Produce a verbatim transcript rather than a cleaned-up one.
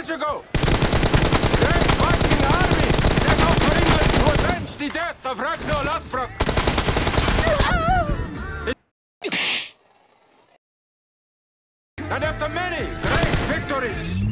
years ago. Great Viking army set out for England to avenge the death of Ragnar Lothbrok. And after many great victories,